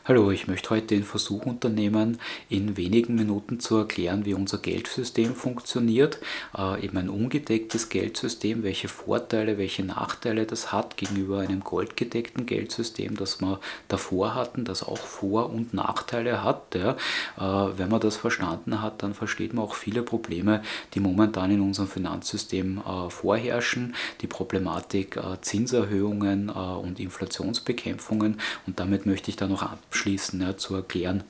Hallo, ich möchte heute den Versuch unternehmen, in wenigen Minuten zu erklären, wie unser Geldsystem funktioniert. Eben ein ungedecktes Geldsystem, welche Vorteile, welche Nachteile das hat gegenüber einem goldgedeckten Geldsystem, das wir davor hatten, das auch Vor- und Nachteile hat. Ja. Wenn man das verstanden hat, dann versteht man auch viele Probleme, die momentan in unserem Finanzsystem vorherrschen. Die Problematik Zinserhöhungen und Inflationsbekämpfungen, und damit möchte ich dann noch abschließen, ja, zu erklären,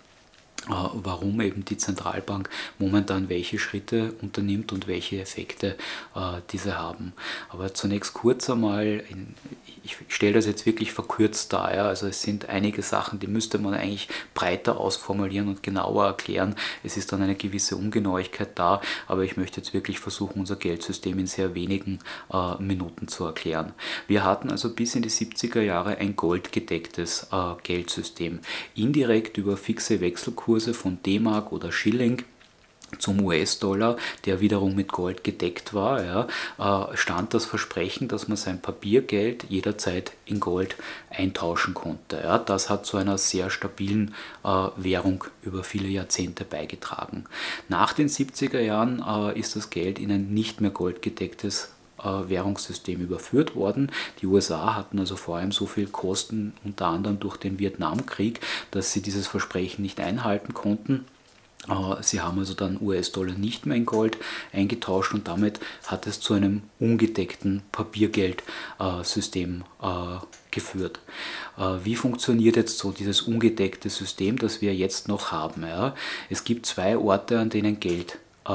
warum eben die Zentralbank momentan welche Schritte unternimmt und welche Effekte diese haben. Aber zunächst kurz einmal, ich stelle das jetzt wirklich verkürzt dar, ja? Also es sind einige Sachen, die müsste man eigentlich breiter ausformulieren und genauer erklären. Es ist dann eine gewisse Ungenauigkeit da, aber ich möchte jetzt wirklich versuchen, unser Geldsystem in sehr wenigen Minuten zu erklären. Wir hatten also bis in die 70er Jahre ein goldgedecktes Geldsystem, indirekt über fixe Wechselkurse von D-Mark oder Schilling zum US-Dollar, der wiederum mit Gold gedeckt war, ja, stand das Versprechen, dass man sein Papiergeld jederzeit in Gold eintauschen konnte. Ja. Das hat zu einer sehr stabilen Währung über viele Jahrzehnte beigetragen. Nach den 70er Jahren ist das Geld in ein nicht mehr goldgedecktes Währungssystem überführt worden. Die USA hatten also vor allem so viel Kosten, unter anderem durch den Vietnamkrieg, dass sie dieses Versprechen nicht einhalten konnten. Sie haben also dann US-Dollar nicht mehr in Gold eingetauscht, und damit hat es zu einem ungedeckten Papiergeldsystem geführt. Wie funktioniert jetzt so dieses ungedeckte System, das wir jetzt noch haben? Ja? Es gibt zwei Orte, an denen Geld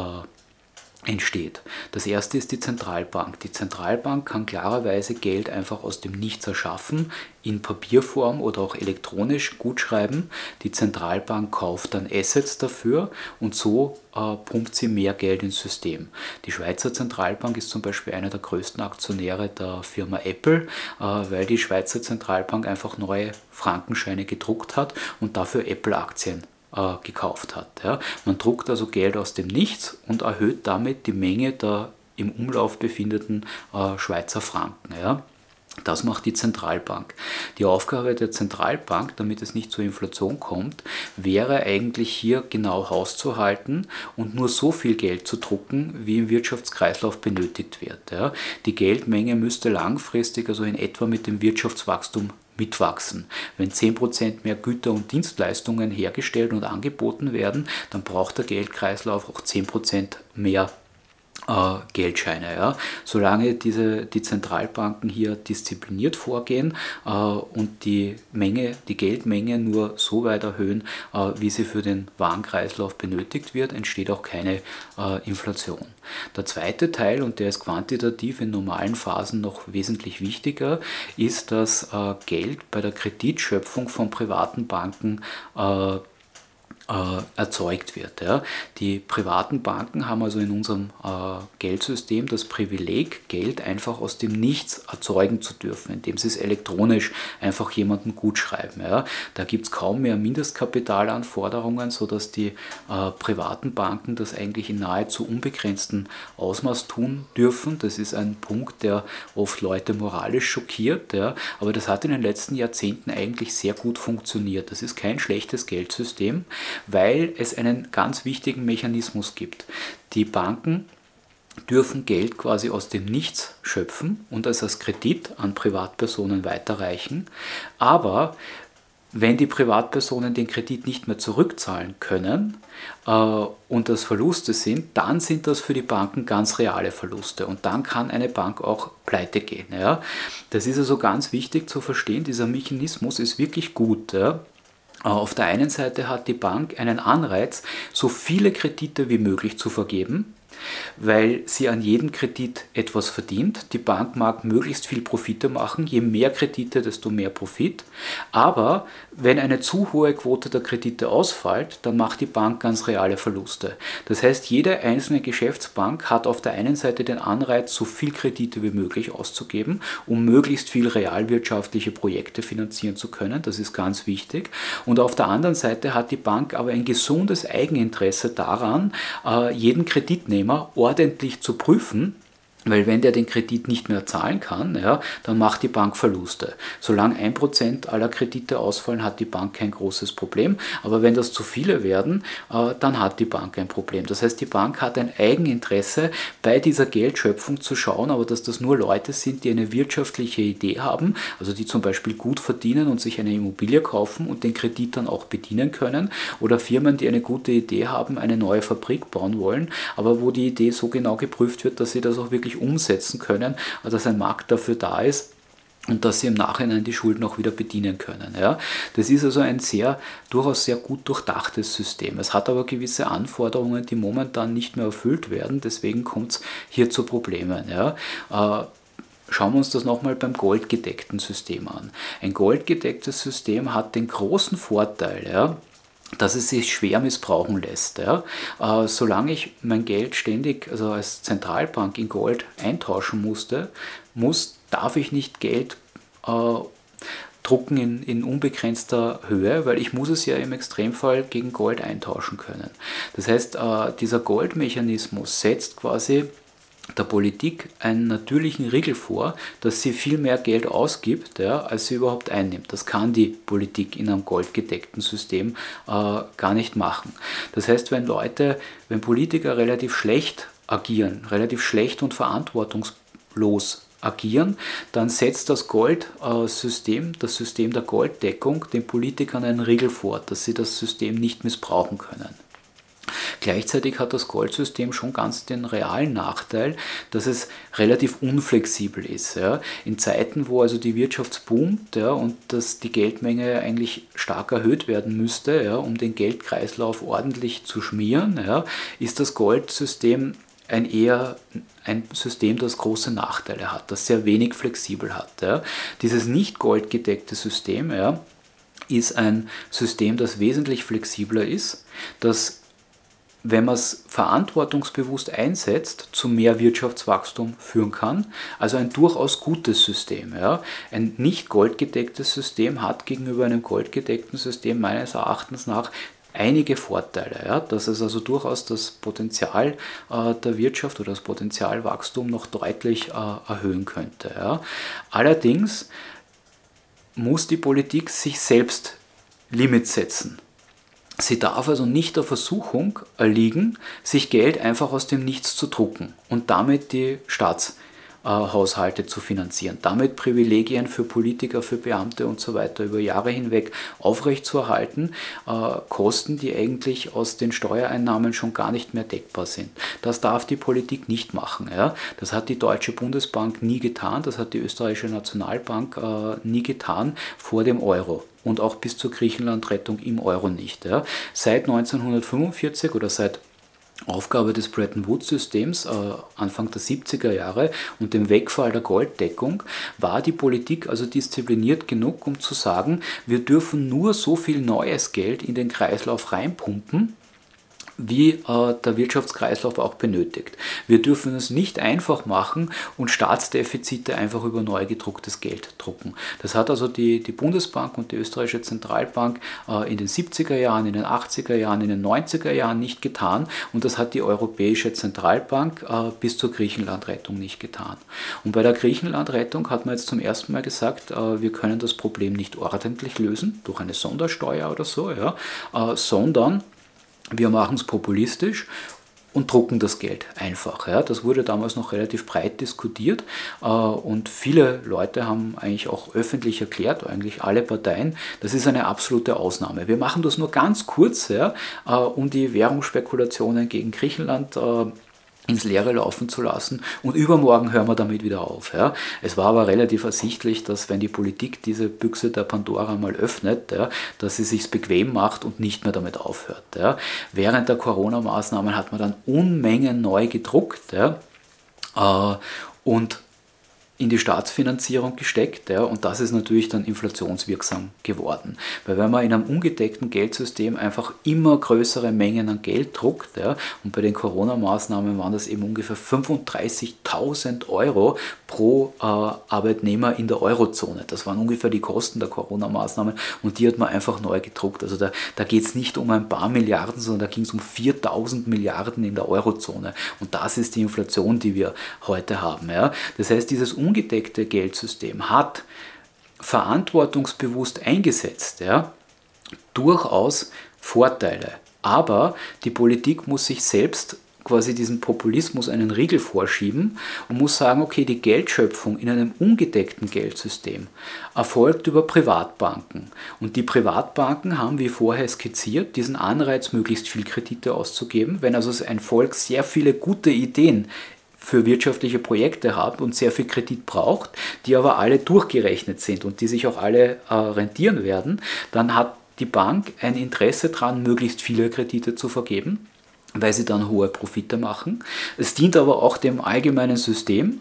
entsteht. Das erste ist die Zentralbank. Die Zentralbank kann klarerweise Geld einfach aus dem Nichts erschaffen, in Papierform oder auch elektronisch gutschreiben. Die Zentralbank kauft dann Assets dafür, und so pumpt sie mehr Geld ins System. Die Schweizer Zentralbank ist zum Beispiel einer der größten Aktionäre der Firma Apple, weil die Schweizer Zentralbank einfach neue Frankenscheine gedruckt hat und dafür Apple-Aktien gekauft hat. Ja. Man druckt also Geld aus dem Nichts und erhöht damit die Menge der im Umlauf befindenden Schweizer Franken. Ja. Das macht die Zentralbank. Die Aufgabe der Zentralbank, damit es nicht zur Inflation kommt, wäre eigentlich hier genau Haus zu halten und nur so viel Geld zu drucken, wie im Wirtschaftskreislauf benötigt wird. Ja. Die Geldmenge müsste langfristig also in etwa mit dem Wirtschaftswachstum mitwachsen. Wenn 10% mehr Güter und Dienstleistungen hergestellt und angeboten werden, dann braucht der Geldkreislauf auch 10% mehr Geldscheine. Ja. Solange die Zentralbanken hier diszipliniert vorgehen und die Geldmenge nur so weit erhöhen, wie sie für den Warenkreislauf benötigt wird, entsteht auch keine Inflation. Der zweite Teil, und der ist quantitativ in normalen Phasen noch wesentlich wichtiger, ist, dass Geld bei der Kreditschöpfung von privaten Banken erzeugt wird. Ja. Die privaten Banken haben also in unserem Geldsystem das Privileg, Geld einfach aus dem Nichts erzeugen zu dürfen, indem sie es elektronisch einfach jemandem gutschreiben. Ja. Da gibt es kaum mehr Mindestkapitalanforderungen, sodass die privaten Banken das eigentlich in nahezu unbegrenztem Ausmaß tun dürfen. Das ist ein Punkt, der oft Leute moralisch schockiert, ja. Aber das hat in den letzten Jahrzehnten eigentlich sehr gut funktioniert. Das ist kein schlechtes Geldsystem, weil es einen ganz wichtigen Mechanismus gibt. Die Banken dürfen Geld quasi aus dem Nichts schöpfen und es als Kredit an Privatpersonen weiterreichen, aber wenn die Privatpersonen den Kredit nicht mehr zurückzahlen können und das Verluste sind, dann sind das für die Banken ganz reale Verluste, und dann kann eine Bank auch pleite gehen. Ja. Das ist also ganz wichtig zu verstehen, dieser Mechanismus ist wirklich gut. Ja. Auf der einen Seite hat die Bank einen Anreiz, so viele Kredite wie möglich zu vergeben, weil sie an jedem Kredit etwas verdient. Die Bank mag möglichst viel Profite machen, je mehr Kredite, desto mehr Profit. Aber wenn eine zu hohe Quote der Kredite ausfällt, dann macht die Bank ganz reale Verluste. Das heißt, jede einzelne Geschäftsbank hat auf der einen Seite den Anreiz, so viel Kredite wie möglich auszugeben, um möglichst viel realwirtschaftliche Projekte finanzieren zu können. Das ist ganz wichtig. Und auf der anderen Seite hat die Bank aber ein gesundes Eigeninteresse daran, jeden Kreditnehmer ordentlich zu prüfen Weil wenn der den Kredit nicht mehr zahlen kann, ja, dann macht die Bank Verluste. Solange 1% aller Kredite ausfallen, hat die Bank kein großes Problem. Aber wenn das zu viele werden, dann hat die Bank ein Problem. Das heißt, die Bank hat ein Eigeninteresse, bei dieser Geldschöpfung zu schauen, aber dass das nur Leute sind, die eine wirtschaftliche Idee haben, also die zum Beispiel gut verdienen und sich eine Immobilie kaufen und den Kredit dann auch bedienen können, oder Firmen, die eine gute Idee haben, eine neue Fabrik bauen wollen, aber wo die Idee so genau geprüft wird, dass sie das auch wirklich umsetzen können, dass ein Markt dafür da ist und dass sie im Nachhinein die Schulden auch wieder bedienen können. Ja. Das ist also ein durchaus sehr gut durchdachtes System. Es hat aber gewisse Anforderungen, die momentan nicht mehr erfüllt werden, deswegen kommt es hier zu Problemen. Ja. Schauen wir uns das nochmal beim goldgedeckten System an. Ein goldgedecktes System hat den großen Vorteil, ja, dass es sich schwer missbrauchen lässt. Ja. Solange ich mein Geld ständig, also als Zentralbank in Gold eintauschen darf ich nicht Geld drucken in unbegrenzter Höhe, weil ich muss es ja im Extremfall gegen Gold eintauschen können. Das heißt, dieser Goldmechanismus setzt quasi der Politik einen natürlichen Riegel vor, dass sie viel mehr Geld ausgibt, ja, als sie überhaupt einnimmt. Das kann die Politik in einem goldgedeckten System gar nicht machen. Das heißt, wenn Politiker relativ schlecht agieren, relativ schlecht und verantwortungslos agieren, dann setzt das Goldsystem, das System der Golddeckung, den Politikern einen Riegel vor, dass sie das System nicht missbrauchen können. Gleichzeitig hat das Goldsystem schon ganz den realen Nachteil, dass es relativ unflexibel ist. Ja. In Zeiten, wo also die Wirtschaft boomt, ja, und dass die Geldmenge eigentlich stark erhöht werden müsste, ja, um den Geldkreislauf ordentlich zu schmieren, ja, ist das Goldsystem ein System, das große Nachteile hat, das sehr wenig flexibel hat. Ja. Dieses nicht goldgedeckte System, ja, ist ein System, das wesentlich flexibler ist, das, wenn man es verantwortungsbewusst einsetzt, zu mehr Wirtschaftswachstum führen kann. Also ein durchaus gutes System. Ja. Ein nicht goldgedecktes System hat gegenüber einem goldgedeckten System meines Erachtens nach einige Vorteile, ja, dass es also durchaus das Potenzial der Wirtschaft oder das Potenzialwachstum noch deutlich erhöhen könnte. Ja. Allerdings muss die Politik sich selbst Limits setzen. Sie darf also nicht der Versuchung erliegen, sich Geld einfach aus dem Nichts zu drucken und damit die Staatshaushalte zu finanzieren, damit Privilegien für Politiker, für Beamte und so weiter über Jahre hinweg aufrechtzuerhalten, Kosten, die eigentlich aus den Steuereinnahmen schon gar nicht mehr deckbar sind. Das darf die Politik nicht machen. Ja. Das hat die Deutsche Bundesbank nie getan, das hat die Österreichische Nationalbank nie getan vor dem Euro. Und auch bis zur Griechenland-Rettung im Euro nicht. Ja. Seit 1945 oder seit Aufgabe des Bretton-Woods-Systems Anfang der 70er Jahre und dem Wegfall der Golddeckung war die Politik also diszipliniert genug, um zu sagen, wir dürfen nur so viel neues Geld in den Kreislauf reinpumpen, wie der Wirtschaftskreislauf auch benötigt. Wir dürfen es nicht einfach machen und Staatsdefizite einfach über neu gedrucktes Geld drucken. Das hat also die Bundesbank und die österreichische Zentralbank in den 70er Jahren, in den 80er Jahren, in den 90er Jahren nicht getan und das hat die Europäische Zentralbank bis zur Griechenland-Rettung nicht getan. Und bei der Griechenland-Rettung hat man jetzt zum ersten Mal gesagt, wir können das Problem nicht ordentlich lösen, durch eine Sondersteuer oder so, ja, sondern wir machen es populistisch und drucken das Geld einfach. Ja. Das wurde damals noch relativ breit diskutiert und viele Leute haben eigentlich auch öffentlich erklärt, eigentlich alle Parteien, das ist eine absolute Ausnahme. Wir machen das nur ganz kurz, ja, um die Währungsspekulationen gegen Griechenland ins Leere laufen zu lassen und übermorgen hören wir damit wieder auf. Ja. Es war aber relativ ersichtlich, dass wenn die Politik diese Büchse der Pandora mal öffnet, ja, dass sie sich bequem macht und nicht mehr damit aufhört. Ja. Während der Corona-Maßnahmen hat man dann Unmengen neu gedruckt, ja, und in die Staatsfinanzierung gesteckt, ja, und das ist natürlich dann inflationswirksam geworden. Weil wenn man in einem ungedeckten Geldsystem einfach immer größere Mengen an Geld druckt, ja, und bei den Corona-Maßnahmen waren das eben ungefähr 35.000 Euro pro Arbeitnehmer in der Eurozone. Das waren ungefähr die Kosten der Corona-Maßnahmen und die hat man einfach neu gedruckt. Also da geht es nicht um ein paar Milliarden, sondern da ging es um 4.000 Milliarden in der Eurozone. Und das ist die Inflation, die wir heute haben. Ja. Das heißt, dieses ungedeckte Geldsystem hat verantwortungsbewusst eingesetzt, ja, durchaus Vorteile. Aber die Politik muss sich selbst quasi diesem Populismus einen Riegel vorschieben und muss sagen, okay, die Geldschöpfung in einem ungedeckten Geldsystem erfolgt über Privatbanken. Und die Privatbanken haben, wie vorher skizziert, diesen Anreiz, möglichst viel Kredite auszugeben. Wenn also ein Volk sehr viele gute Ideen für wirtschaftliche Projekte hat und sehr viel Kredit braucht, die aber alle durchgerechnet sind und die sich auch alle rentieren werden, dann hat die Bank ein Interesse daran, möglichst viele Kredite zu vergeben, weil sie dann hohe Profite machen. Es dient aber auch dem allgemeinen System,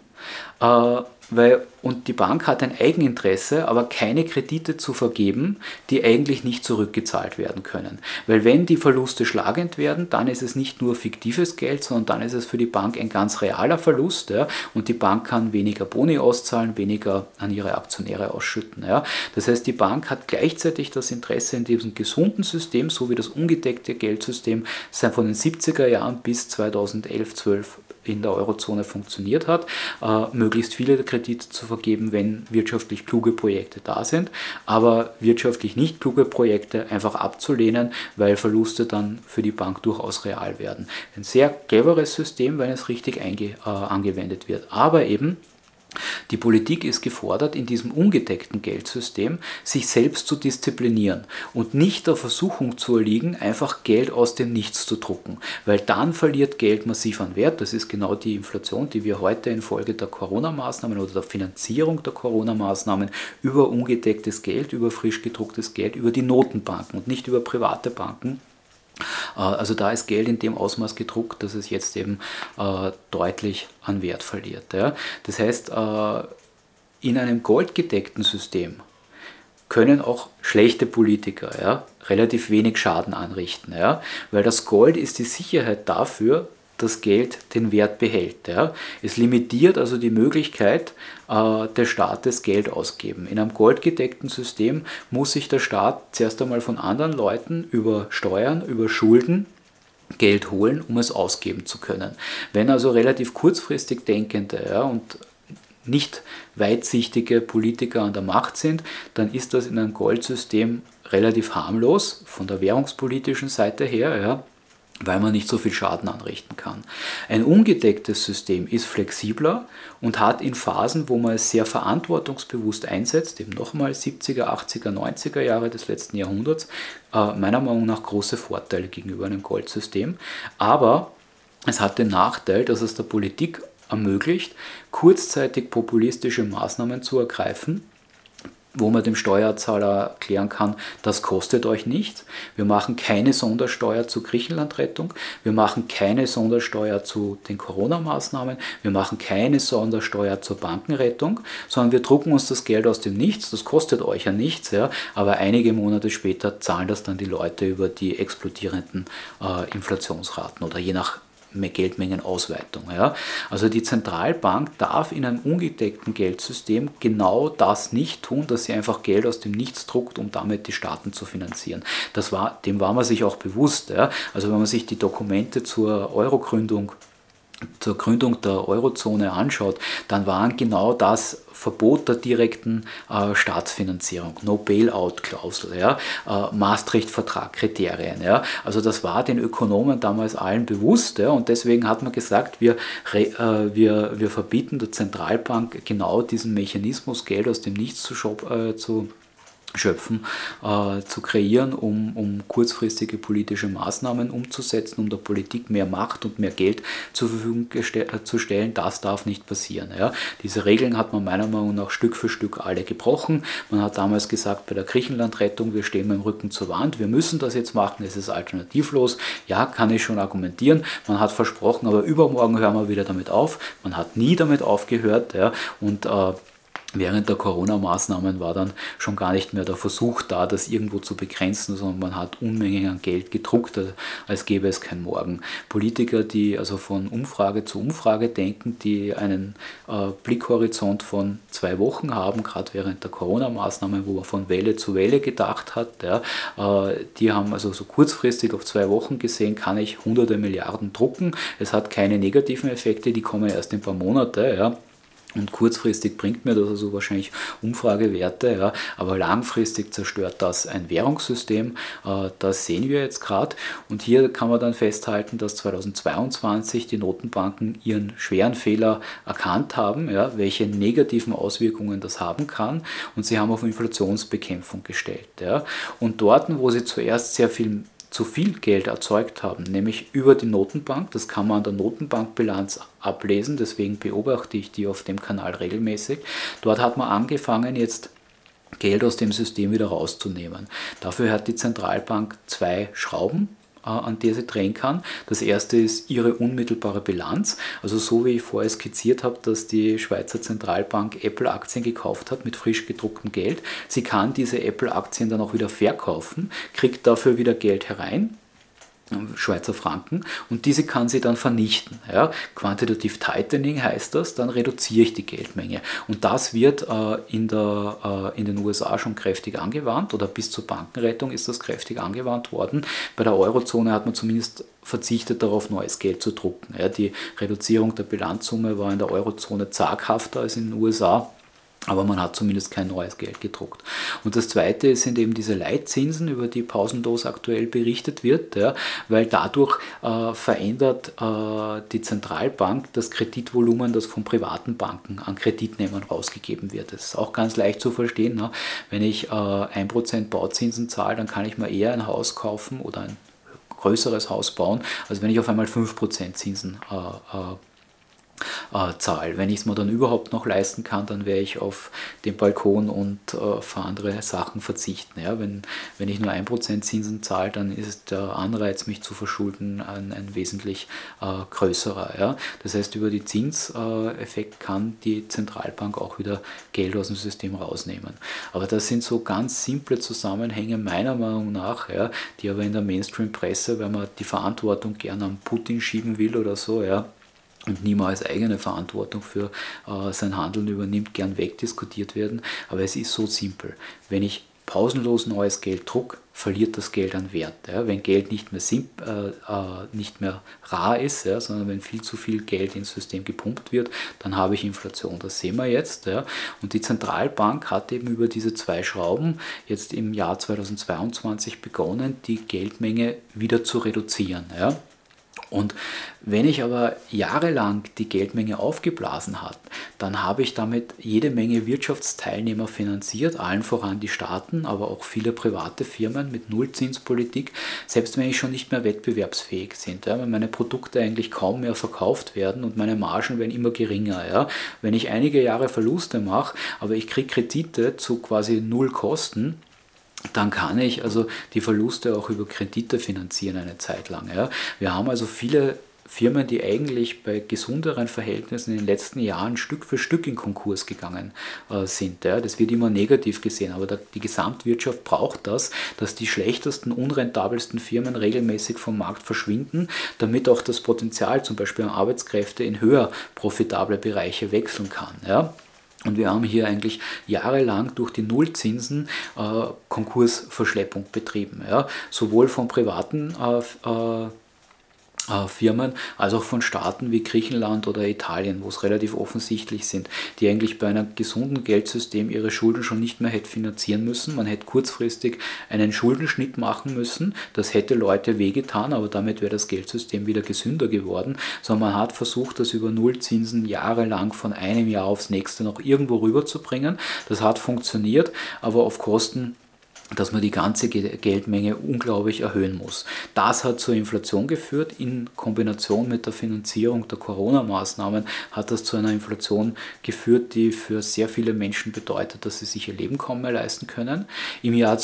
und die Bank hat ein Eigeninteresse, aber keine Kredite zu vergeben, die eigentlich nicht zurückgezahlt werden können. Weil wenn die Verluste schlagend werden, dann ist es nicht nur fiktives Geld, sondern dann ist es für die Bank ein ganz realer Verlust, ja, und die Bank kann weniger Boni auszahlen, weniger an ihre Aktionäre ausschütten. Ja. Das heißt, die Bank hat gleichzeitig das Interesse in diesem gesunden System, so wie das ungedeckte Geldsystem von den 70er Jahren bis 2011, 12 in der Eurozone funktioniert hat, möglichst viele Kredite zu vergeben, wenn wirtschaftlich kluge Projekte da sind, aber wirtschaftlich nicht kluge Projekte einfach abzulehnen, weil Verluste dann für die Bank durchaus real werden. Ein sehr cleveres System, wenn es richtig angewendet wird, aber eben die Politik ist gefordert, in diesem ungedeckten Geldsystem sich selbst zu disziplinieren und nicht der Versuchung zu erliegen, einfach Geld aus dem Nichts zu drucken, weil dann verliert Geld massiv an Wert. Das ist genau die Inflation, die wir heute infolge der Corona-Maßnahmen oder der Finanzierung der Corona-Maßnahmen über ungedecktes Geld, über frisch gedrucktes Geld, über die Notenbanken und nicht über private Banken. Also da ist Geld in dem Ausmaß gedruckt, dass es jetzt eben deutlich an Wert verliert. Ja. Das heißt, in einem goldgedeckten System können auch schlechte Politiker relativ wenig Schaden anrichten, weil das Gold ist die Sicherheit dafür, dass Geld den Wert behält. Ja. Es limitiert also die Möglichkeit des Staates Geld ausgeben. In einem goldgedeckten System muss sich der Staat zuerst einmal von anderen Leuten über Steuern, über Schulden Geld holen, um es ausgeben zu können. Wenn also relativ kurzfristig denkende und nicht weitsichtige Politiker an der Macht sind, dann ist das in einem Goldsystem relativ harmlos von der währungspolitischen Seite her, weil man nicht so viel Schaden anrichten kann. Ein ungedecktes System ist flexibler und hat in Phasen, wo man es sehr verantwortungsbewusst einsetzt, eben nochmal 70er, 80er, 90er Jahre des letzten Jahrhunderts, meiner Meinung nach große Vorteile gegenüber einem Goldsystem. Aber es hat den Nachteil, dass es der Politik ermöglicht, kurzzeitig populistische Maßnahmen zu ergreifen, wo man dem Steuerzahler erklären kann, das kostet euch nichts. Wir machen keine Sondersteuer zur Griechenlandrettung, wir machen keine Sondersteuer zu den Corona-Maßnahmen, wir machen keine Sondersteuer zur Bankenrettung, sondern wir drucken uns das Geld aus dem Nichts, das kostet euch ja nichts, aber einige Monate später zahlen das dann die Leute über die explodierenden Inflationsraten oder je nach Geldmengenausweitung. Ja. Also die Zentralbank darf in einem ungedeckten Geldsystem genau das nicht tun, dass sie einfach Geld aus dem Nichts druckt, um damit die Staaten zu finanzieren. Dem war man sich auch bewusst. Ja. Also wenn man sich die Dokumente zur Euro-Gründung, zur Gründung der Eurozone anschaut, dann waren genau das Verbot der direkten Staatsfinanzierung, No-Bailout-Klausel, Maastricht-Vertrag-Kriterien. Also das war den Ökonomen damals allen bewusst, und deswegen hat man gesagt, wir verbieten der Zentralbank genau diesen Mechanismus, Geld aus dem Nichts zu schöpfen, zu kreieren, um kurzfristige politische Maßnahmen umzusetzen, um der Politik mehr Macht und mehr Geld zur Verfügung zu stellen. Das darf nicht passieren. Ja. Diese Regeln hat man meiner Meinung nach Stück für Stück alle gebrochen. Man hat damals gesagt, bei der Griechenland-Rettung, wir stehen mit dem Rücken zur Wand, wir müssen das jetzt machen, es ist alternativlos. Ja, kann ich schon argumentieren. Man hat versprochen, aber übermorgen hören wir wieder damit auf. Man hat nie damit aufgehört. Ja, und während der Corona-Maßnahmen war dann schon gar nicht mehr der Versuch da, das irgendwo zu begrenzen, sondern man hat Unmengen an Geld gedruckt, als gäbe es kein Morgen. Politiker, die also von Umfrage zu Umfrage denken, die einen Blickhorizont von 2 Wochen haben, gerade während der Corona-Maßnahmen, wo man von Welle zu Welle gedacht hat, ja, die haben also so kurzfristig auf 2 Wochen gesehen, kann ich hunderte Milliarden drucken. Es hat keine negativen Effekte, die kommen erst in ein paar Monate. Ja. Und kurzfristig bringt mir das also wahrscheinlich Umfragewerte, ja, aber langfristig zerstört das ein Währungssystem. Das sehen wir jetzt gerade. Und hier kann man dann festhalten, dass 2022 die Notenbanken ihren schweren Fehler erkannt haben, ja, welche negativen Auswirkungen das haben kann. Und sie haben auf Inflationsbekämpfung gestellt. Ja. Und dort, wo sie zuerst zu viel Geld erzeugt haben, nämlich über die Notenbank. Das kann man an der Notenbankbilanz ablesen, deswegen beobachte ich die auf dem Kanal regelmäßig. Dort hat man angefangen, jetzt Geld aus dem System wieder rauszunehmen. Dafür hat die Zentralbank 2 Schrauben, an der sie drehen kann. Das erste ist ihre unmittelbare Bilanz, also so wie ich vorher skizziert habe, dass die Schweizer Zentralbank Apple-Aktien gekauft hat mit frisch gedrucktem Geld. Sie kann diese Apple-Aktien dann auch wieder verkaufen, kriegt dafür wieder Geld herein, Schweizer Franken, und diese kann sie dann vernichten. Ja. Quantitative Tightening heißt das, dann reduziere ich die Geldmenge. Und das wird in den USA schon kräftig angewandt, oder bis zur Bankenrettung ist das kräftig angewandt worden. Bei der Eurozone hat man zumindest verzichtet darauf, neues Geld zu drucken. Ja. Die Reduzierung der Bilanzsumme war in der Eurozone zaghafter als in den USA. Aber man hat zumindest kein neues Geld gedruckt. Und das Zweite sind eben diese Leitzinsen, über die pausenlos aktuell berichtet wird, ja, weil dadurch verändert die Zentralbank das Kreditvolumen, das von privaten Banken an Kreditnehmern rausgegeben wird. Das ist auch ganz leicht zu verstehen. Ne? Wenn ich 1% Bauzinsen zahle, dann kann ich mir eher ein Haus kaufen oder ein größeres Haus bauen, als wenn ich auf einmal 5% Zinsen zahle. Wenn ich es mir dann überhaupt noch leisten kann, dann werde ich auf den Balkon und für andere Sachen verzichten. Ja, wenn ich nur 1% Zinsen zahle, dann ist der Anreiz, mich zu verschulden, ein wesentlich größerer. Ja. Das heißt, über die Zinseffekt kann die Zentralbank auch wieder Geld aus dem System rausnehmen. Aber das sind so ganz simple Zusammenhänge meiner Meinung nach, ja, die aber in der Mainstream-Presse, wenn man die Verantwortung gerne an Putin schieben will oder so, ja, und niemals eigene Verantwortung für sein Handeln übernimmt, gern wegdiskutiert werden. Aber es ist so simpel. Wenn ich pausenlos neues Geld drucke, verliert das Geld an Wert. Ja? Wenn Geld nicht mehr rar ist, ja, sondern wenn viel zu viel Geld ins System gepumpt wird, dann habe ich Inflation. Das sehen wir jetzt. Ja? Und die Zentralbank hat eben über diese 2 Schrauben jetzt im Jahr 2022 begonnen, die Geldmenge wieder zu reduzieren. Ja? Und wenn ich aber jahrelang die Geldmenge aufgeblasen habe, dann habe ich damit jede Menge Wirtschaftsteilnehmer finanziert, allen voran die Staaten, aber auch viele private Firmen mit Nullzinspolitik, selbst wenn ich schon nicht mehr wettbewerbsfähig sind, ja, wenn meine Produkte eigentlich kaum mehr verkauft werden und meine Margen werden immer geringer. Ja. Wenn ich einige Jahre Verluste mache, aber ich kriege Kredite zu quasi null Kosten, dann kann ich also die Verluste auch über Kredite finanzieren eine Zeit lang. Ja. Wir haben also viele Firmen, die eigentlich bei gesunderen Verhältnissen in den letzten Jahren Stück für Stück in Konkurs gegangen sind. Ja. Das wird immer negativ gesehen, aber die Gesamtwirtschaft braucht das, dass die schlechtesten, unrentabelsten Firmen regelmäßig vom Markt verschwinden, damit auch das Potenzial zum Beispiel an Arbeitskräfte in höher profitable Bereiche wechseln kann. Ja. Und wir haben hier eigentlich jahrelang durch die Nullzinsen Konkursverschleppung betrieben. Ja? Sowohl von privaten Firmen als auch von Staaten wie Griechenland oder Italien, wo es relativ offensichtlich sind, die eigentlich bei einem gesunden Geldsystem ihre Schulden schon nicht mehr hätte finanzieren müssen. Man hätte kurzfristig einen Schuldenschnitt machen müssen, das hätte Leute wehgetan, aber damit wäre das Geldsystem wieder gesünder geworden, sondern man hat versucht, das über Nullzinsen jahrelang von einem Jahr aufs nächste noch irgendwo rüberzubringen. Das hat funktioniert, aber auf Kosten dass man die ganze Geldmenge unglaublich erhöhen muss. Das hat zur Inflation geführt. In Kombination mit der Finanzierung der Corona-Maßnahmen hat das zu einer Inflation geführt, die für sehr viele Menschen bedeutet, dass sie sich ihr Leben kaum mehr leisten können. Im Jahr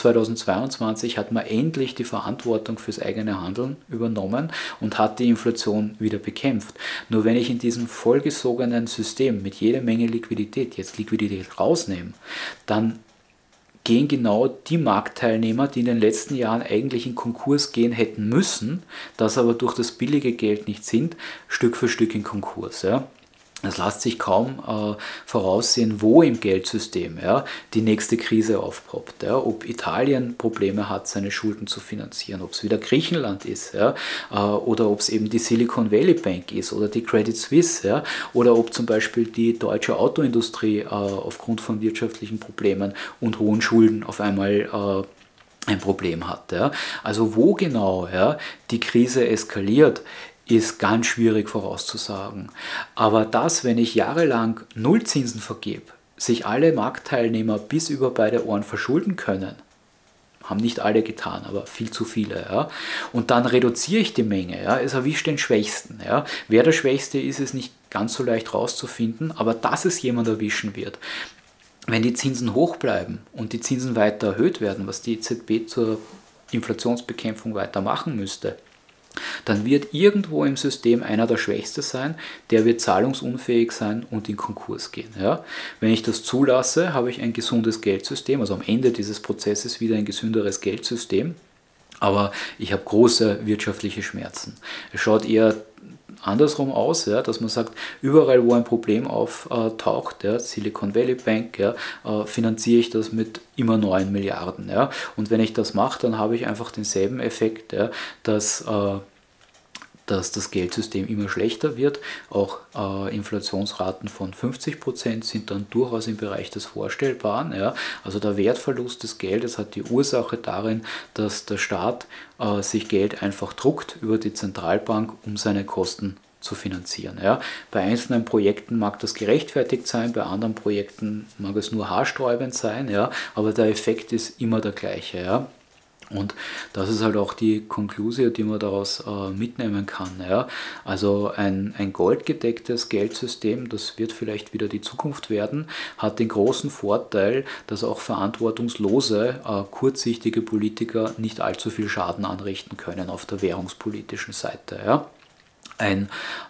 2022 hat man endlich die Verantwortung fürs eigene Handeln übernommen und hat die Inflation wieder bekämpft. Nur wenn ich in diesem vollgesogenen System mit jeder Menge Liquidität jetzt Liquidität rausnehme, dann gehen genau die Marktteilnehmer, die in den letzten Jahren eigentlich in Konkurs gehen hätten müssen, das aber durch das billige Geld nicht sind, Stück für Stück in Konkurs. Ja. Es lässt sich kaum voraussehen, wo im Geldsystem die nächste Krise aufpoppt. Ja. Ob Italien Probleme hat, seine Schulden zu finanzieren, ob es wieder Griechenland ist, oder ob es eben die Silicon Valley Bank ist oder die Credit Suisse, oder ob zum Beispiel die deutsche Autoindustrie aufgrund von wirtschaftlichen Problemen und hohen Schulden auf einmal ein Problem hat. Ja. Also wo genau die Krise eskaliert, ist ganz schwierig vorauszusagen. Aber das, wenn ich jahrelang Nullzinsen vergebe, sich alle Marktteilnehmer bis über beide Ohren verschulden können, haben nicht alle getan, aber viel zu viele. Ja. Und dann reduziere ich die Menge. Ja. Es erwischt den Schwächsten. Ja. Wer der Schwächste ist, ist nicht ganz so leicht rauszufinden, aber dass es jemand erwischen wird. Wenn die Zinsen hoch bleiben und die Zinsen weiter erhöht werden, was die EZB zur Inflationsbekämpfung weiter machen müsste, dann wird irgendwo im System einer der Schwächste sein, der wird zahlungsunfähig sein und in Konkurs gehen. Ja? Wenn ich das zulasse, habe ich ein gesundes Geldsystem, also am Ende dieses Prozesses wieder ein gesünderes Geldsystem, aber ich habe große wirtschaftliche Schmerzen. Es schaut eher andersrum aus, dass man sagt, überall wo ein Problem auftaucht, Silicon Valley Bank, finanziere ich das mit immer neuen Milliarden. Und wenn ich das mache, dann habe ich einfach denselben Effekt, dass das Geldsystem immer schlechter wird. Auch Inflationsraten von 50% sind dann durchaus im Bereich des Vorstellbaren. Also der Wertverlust des Geldes hat die Ursache darin, dass der Staat sich Geld einfach druckt über die Zentralbank, um seine Kosten zu finanzieren. Bei einzelnen Projekten mag das gerechtfertigt sein, bei anderen Projekten mag es nur haarsträubend sein, aber der Effekt ist immer der gleiche. Und das ist halt auch die Konklusion, die man daraus mitnehmen kann. Also ein goldgedecktes Geldsystem, das wird vielleicht wieder die Zukunft werden, hat den großen Vorteil, dass auch verantwortungslose, kurzsichtige Politiker nicht allzu viel Schaden anrichten können auf der währungspolitischen Seite. Ein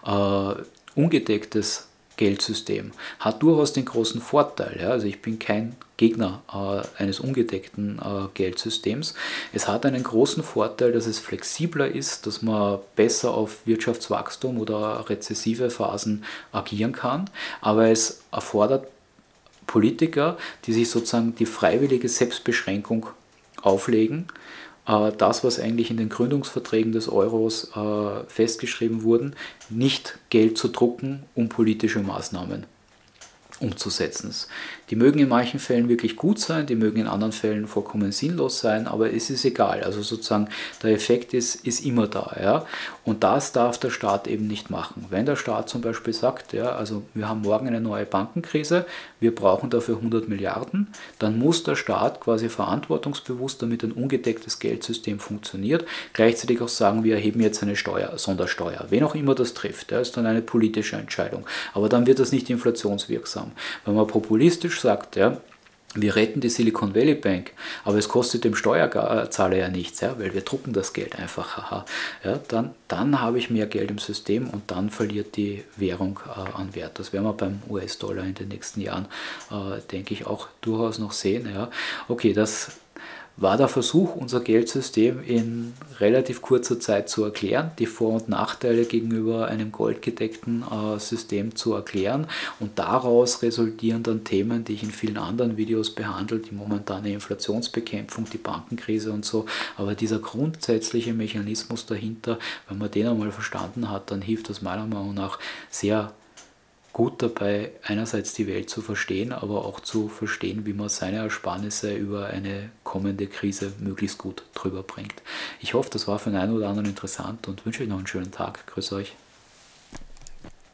ungedecktes Geldsystem hat durchaus den großen Vorteil. Also ich bin kein Gegner eines ungedeckten Geldsystems. Es hat einen großen Vorteil, dass es flexibler ist, dass man besser auf Wirtschaftswachstum oder rezessive Phasen agieren kann, aber es erfordert Politiker, die sich sozusagen die freiwillige Selbstbeschränkung auflegen. Das, was eigentlich in den Gründungsverträgen des Euros festgeschrieben wurden, nicht Geld zu drucken, um politische Maßnahmen umzusetzen. Die mögen in manchen Fällen wirklich gut sein, die mögen in anderen Fällen vollkommen sinnlos sein, aber es ist egal. Also sozusagen der Effekt ist immer da. Und das darf der Staat eben nicht machen. Wenn der Staat zum Beispiel sagt, also wir haben morgen eine neue Bankenkrise, wir brauchen dafür 100 Milliarden, dann muss der Staat quasi verantwortungsbewusst, damit ein ungedecktes Geldsystem funktioniert, gleichzeitig auch sagen, wir erheben jetzt eine Sondersteuer. Wen auch immer das trifft, ist dann eine politische Entscheidung. Aber dann wird das nicht inflationswirksam. Wenn man populistisch sagt, wir retten die Silicon Valley Bank, aber es kostet dem Steuerzahler ja nichts, weil wir drucken das Geld einfach, dann habe ich mehr Geld im System und dann verliert die Währung an Wert. Das werden wir beim US-Dollar in den nächsten Jahren, denke ich, auch durchaus noch sehen. Okay, das war der Versuch, unser Geldsystem in relativ kurzer Zeit zu erklären, die Vor- und Nachteile gegenüber einem goldgedeckten System zu erklären, und daraus resultieren dann Themen, die ich in vielen anderen Videos behandle, die momentane Inflationsbekämpfung, die Bankenkrise und so, aber dieser grundsätzliche Mechanismus dahinter, wenn man den einmal verstanden hat, dann hilft das meiner Meinung nach sehr gut dabei, einerseits die Welt zu verstehen, aber auch zu verstehen, wie man seine Ersparnisse über eine kommende Krise möglichst gut drüber bringt. Ich hoffe, das war für den einen oder anderen interessant und wünsche euch noch einen schönen Tag. Grüß euch.